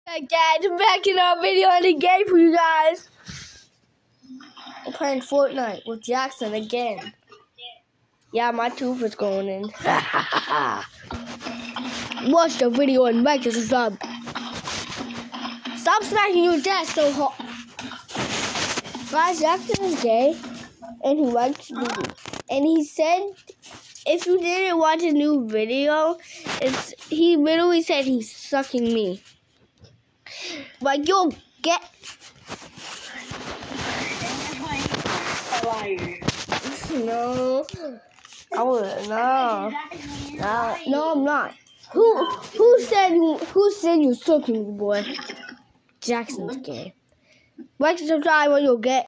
Guys, I'm back in our video on the game for you guys. I'm playing Fortnite with Jackson again. Yeah, my tooth is going in. Watch the video and like and subscribe. Stop smacking your desk so hard. Guys, Jackson is gay and he likes booty. And he said if you didn't watch a new video, he literally said he's sucking me. Like, you'll get... No. I wouldn't. No. No, I'm not. Who said you're sucking me, boy? Jackson's gay. Like and subscribe or you'll get...